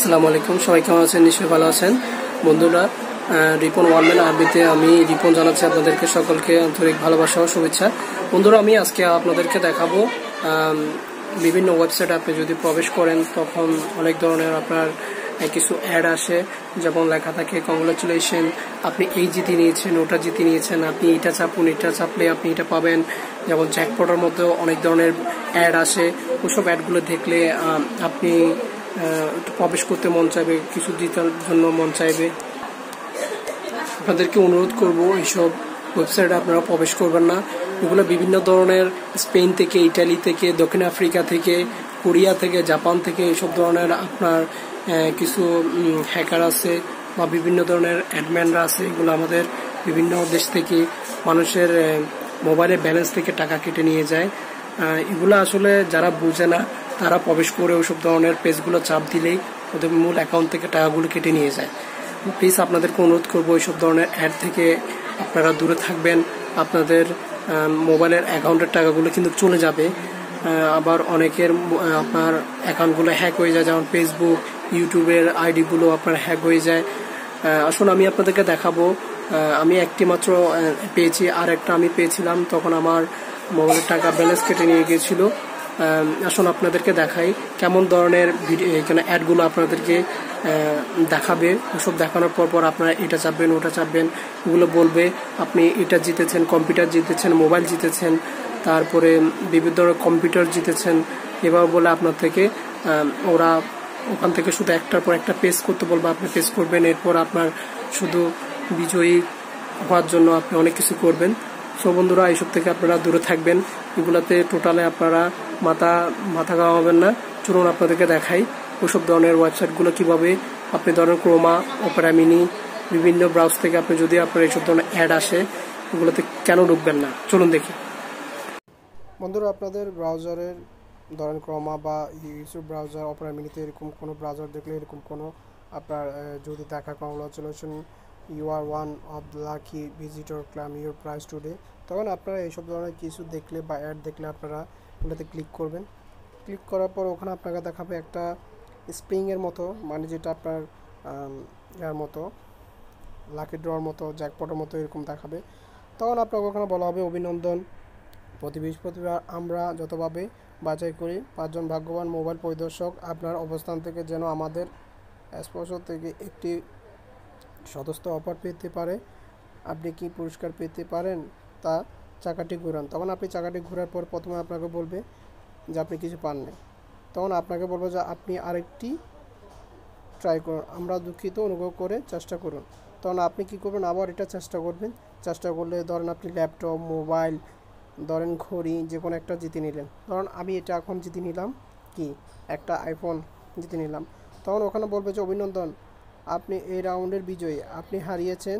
আসসালামু আলাইকুম। সবাই কেমন আছেন? নিশ্চয়ই ভালো আছেন বন্ধুরা। রিপন ওয়ানম্যান আরবিতে আমি রিপন জানাচ্ছি আপনাদেরকে সকলকে আন্তরিক ভালোবাসা ও শুভেচ্ছা। বন্ধুরা, আমি আজকে আপনাদেরকে দেখাবো বিভিন্ন ওয়েবসাইটে আপনি যদি প্রবেশ করেন তখন অনেক ধরনের আপনার কিছু অ্যাড আসে, যেমন লেখা থাকে কংগ্রাচুলেশন, আপনি এই জিতে নিয়েছেন, ওটা জিতে নিয়েছেন, আপনি এটা চাপুন, এটা চাপলে আপনি এটা পাবেন। যেমন জ্যাকপটের মধ্যেও অনেক ধরনের অ্যাড আসে। ওসব অ্যাডগুলো দেখলে আপনি একটু প্রবেশ করতে মন চাইবে, কিছু জেতার জন্য মন চাইবে। আপনাদেরকে অনুরোধ করব এইসব ওয়েবসাইটে আপনারা প্রবেশ করবেন না। এগুলো বিভিন্ন ধরনের স্পেন থেকে, ইটালি থেকে, দক্ষিণ আফ্রিকা থেকে, কোরিয়া থেকে, জাপান থেকে এইসব ধরনের আপনার কিছু হ্যাকার আছে বা বিভিন্ন ধরনের অ্যাডম্যানরা আছে। এগুলো আমাদের বিভিন্ন দেশ থেকে মানুষের মোবাইলের ব্যালেন্স থেকে টাকা কেটে নিয়ে যায়। এগুলো আসলে যারা বুঝে না তারা প্রবেশ করে ওইসব ধরনের পেজগুলো চাপ দিলেই ওদের মূল অ্যাকাউন্ট থেকে টাকাগুলো কেটে নিয়ে যায়। প্লিজ আপনাদেরকে অনুরোধ করবো এইসব ধরনের অ্যাড থেকে আপনারা দূরে থাকবেন। আপনাদের মোবাইলের অ্যাকাউন্টের টাকাগুলো কিন্তু চলে যাবে। আবার অনেকের আপনার অ্যাকাউন্টগুলো হ্যাক হয়ে যায়, যেমন ফেসবুক, ইউটিউবের আইডিগুলো আপনার হ্যাক হয়ে যায়। আসুন আমি আপনাদেরকে দেখাবো। আমি একটি মাত্র পেয়েছি, আর একটা আমি পেয়েছিলাম, তখন আমার মোবাইলের টাকা ব্যালেন্স কেটে নিয়ে গিয়েছিল। আসুন আপনাদেরকে দেখাই কেমন ধরনের ভিডিও এখানে অ্যাডগুলো আপনাদেরকে দেখাবে। ওসব দেখানোর পর আপনারা এটা চাপবেন, ওটা চাপবেন, ওগুলো বলবে আপনি এটা জিতেছেন, কম্পিউটার জিতেছেন, মোবাইল জিতেছেন, তারপরে বিভিন্ন ধরনের কম্পিউটার জিতেছেন, এভাবে বলে আপনার থেকে ওরা ওখান থেকে শুধু একটার পর একটা পেজ করতে বলবে, আপনি পেজ করবেন। এরপর আপনার শুধু বিজয়ী হওয়ার জন্য আপনি অনেক কিছু করবেন। সো বন্ধুরা, এইসব থেকে আপনারা দূরে থাকবেন। এগুলাতে টোটালে আপনারা মাথা খাওয়াবেন না। চলুন আপনাদেরকে দেখাই ওসব ধরনের ওয়েবসাইটগুলো কিভাবে আপনি ধরেন ক্রোমা, অপেরা মিনি, বিভিন্ন ব্রাউজ থেকে আপনি যদি আপনার এইসব ধরনের অ্যাড আসে ওগুলোতে কেন ঢুকবেন না। চলুন দেখি। বন্ধুরা, আপনাদের ব্রাউজারের ধরেন ক্রোমা বা ইউটিউব ব্রাউজার, অপেরা মিনিতে এরকম কোনো ব্রাউজার দেখলে এরকম কোনো আপনার যদি দেখা congratulation, you are one of the lucky visitor, claim your prize today, তখন আপনারা এইসব ধরনের কিছু দেখলে বা অ্যাড দেখলে আপনারা ওটাতে ক্লিক করবেন। ক্লিক করার পর ওখানে আপনাকে দেখাবে একটা স্প্রিংয়ের মতো, মানে যেটা আপনার ইয়ার মতো লাকি ড্রর মতো, জ্যাকপটের মতো এরকম দেখাবে। তখন আপনাকে ওখানে বলা হবে অভিনন্দন, প্রতি বৃহস্পতিবার আমরা যতভাবে বাছাই করি 5 জন ভাগ্যবান মোবাইল পরিদর্শক আপনার অবস্থান থেকে যেন আমাদের স্পন্সর থেকে একটি সদস্য অফার পেতে পারে। আপনি কি পুরস্কার পেতে পারেন তা চাকাটি ঘুরান। তখন আপনি চাকাটি ঘোরার পর প্রথমে আপনাকে বলবে যে আপনি কিছু পাননি। তখন আপনাকে বলবো যে আপনি আরেকটি ট্রাই করুন, আমরা দুঃখিত, অনুগ্রহ করে চেষ্টা করুন। তখন আপনি কি করবেন, আবার এটা চেষ্টা করবেন। চেষ্টা করলে ধরেন আপনি ল্যাপটপ, মোবাইল, ধরেন ঘড়ি, যে কোনো একটা জিতে নিলেন। ধরুন আমি এটা এখন জিতে নিলাম, কি একটা আইফোন জিতে নিলাম। তখন ওখানে বলবে যে অভিনন্দন, আপনি এই রাউন্ডের বিজয়ী, আপনি হারিয়েছেন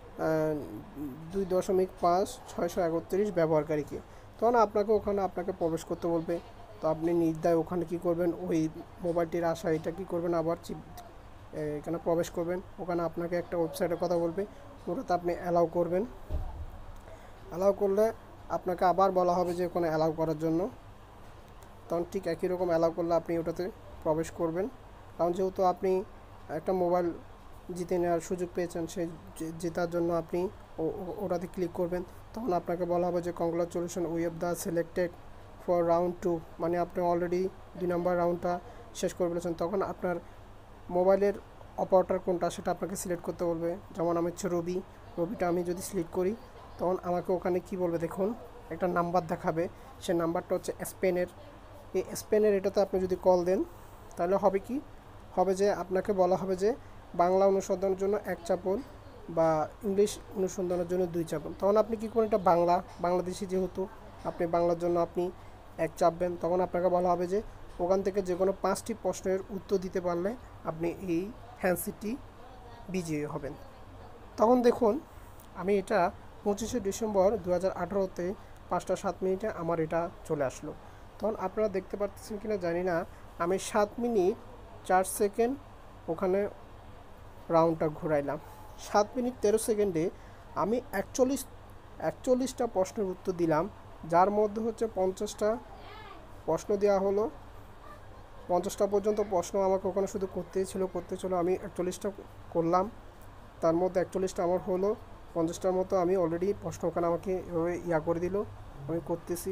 2.5631 ব্যবহারকারীকে। তখন আপনাকে প্রবেশ করতে বলবে। তো আপনি নির্দ্বিধায় ওখানে কি করবেন, ওই মোবাইলটির আশা এটা কি করবেন, আবার এখানে প্রবেশ করবেন। ওখানে আপনাকে একটা ওয়েবসাইটের কথা বলবে, ওটাতে আপনি অ্যালাউ করবেন। অ্যালাউ করলে আপনাকে আবার বলা হবে যে ওখানে অ্যালাউ করার জন্য। তখন ঠিক একই রকম অ্যালাউ করলে আপনি ওটাতে প্রবেশ করবেন। কারণ যেহেতু আপনি একটা মোবাইল জিতে নেওয়ার সুযোগ পেয়েছেন, সেই জেতার জন্য আপনি ওটাতে ক্লিক করবেন। তখন আপনাকে বলা হবে যে congratulation, we have the selected for round 2, মানে আপনি অলরেডি 2 নম্বর রাউন্ডটা শেষ করে ফেলেছেন। তখন আপনার মোবাইলের অপারেটর কোনটা সেটা আপনাকে সিলেক্ট করতে বলবে। যেমন আমি হচ্ছে রবিটা আমি যদি সিলেক্ট করি, তখন আমাকে ওখানে কি বলবে দেখুন, একটা নাম্বার দেখাবে। সে নাম্বারটা হচ্ছে স্পেনের। এই স্পেনের এটাতে আপনি যদি কল দেন তাহলে হবে কি হবে, যে আপনাকে বলা হবে যে বাংলা অনুসন্ধানের জন্য 1 চাপুন বা ইংলিশ অনুসন্ধানের জন্য 2 চাপুন। তখন আপনি কি করেন, এটা বাংলাদেশি যেহেতু আপনি বাংলার জন্য আপনি 1 চাপবেন। তখন আপনাকে বলা হবে যে ওখান থেকে যে কোনো 5টি প্রশ্নের উত্তর দিতে পারলে আপনি এই হ্যান্ডসেটটি বিজয়ী হবেন। তখন দেখুন আমি এটা 25শে ডিসেম্বর 2018-তে 5টা 7 মিনিটে আমার এটা চলে আসলো। তখন আপনারা দেখতে পাচ্ছেন কিনা জানি না, আমি 7 মিনিট 4 সেকেন্ড ওখানে রাউন্ডটা ঘুরাইলাম। 7 মিনিট 13 সেকেন্ডে আমি 41টা প্রশ্নের উত্তর দিলাম, যার মধ্যে হচ্ছে 50টা প্রশ্ন দেওয়া হলো 50টা পর্যন্ত প্রশ্ন আমাকে ওখানে শুধু করতেই ছিল। আমি 41টা করলাম, তার মধ্যে 41টা আমার হলো। 50টার মতো আমি অলরেডি প্রশ্ন ওখানে আমাকে এভাবে করে দিল। আমি করতেছি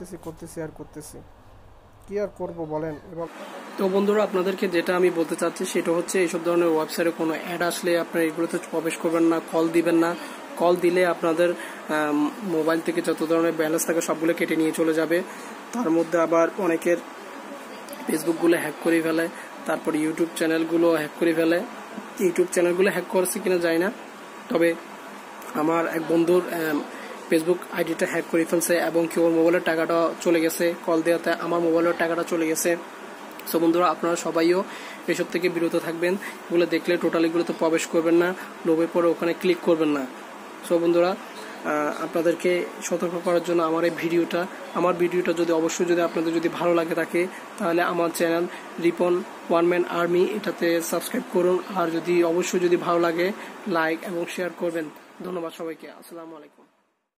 কি আর করব বলেন। এবং তো বন্ধুরা, আপনাদেরকে যেটা আমি বলতে চাচ্ছি সেটা হচ্ছে, এইসব ধরনের ওয়েবসাইটে কোনো অ্যাড আসলে আপনারা এগুলোতে প্রবেশ করবেন না, কল দিবেন না। কল দিলে আপনাদের মোবাইল থেকে যত ধরনের ব্যালেন্স থাকে সবগুলো কেটে নিয়ে চলে যাবে। তার মধ্যে আবার অনেকের ফেসবুকগুলো হ্যাক করে ফেলে, তারপর ইউটিউব চ্যানেলগুলো হ্যাক করে ফেলে। ইউটিউব চ্যানেলগুলো হ্যাক করছে কিনা জানি না, তবে আমার এক বন্ধুর ফেসবুক আইডিটা হ্যাক করে ফেলছে এবং কি ওর মোবাইলের টাকাটা চলে গেছে। কল দেওয়াতে আমার মোবাইলের টাকাটা চলে গেছে। সো বন্ধুরা, আপনারা সবাইও এসব থেকে বিরত থাকবেন। এগুলো দেখলে টোটালি এগুলোতে প্রবেশ করবেন না, লোভে পরে ওখানে ক্লিক করবেন না। সো বন্ধুরা, আপনাদেরকে সতর্ক করার জন্য আমার ভিডিওটা যদি অবশ্যই যদি আপনাদের যদি ভালো লাগে থাকে, তাহলে আমার channel Ripon one man army এটাতে সাবস্ক্রাইব করুন। আর যদি অবশ্যই যদি ভালো লাগে, লাইক এবং শেয়ার করবেন। ধন্যবাদ সবাইকে। আসসালামু আলাইকুম।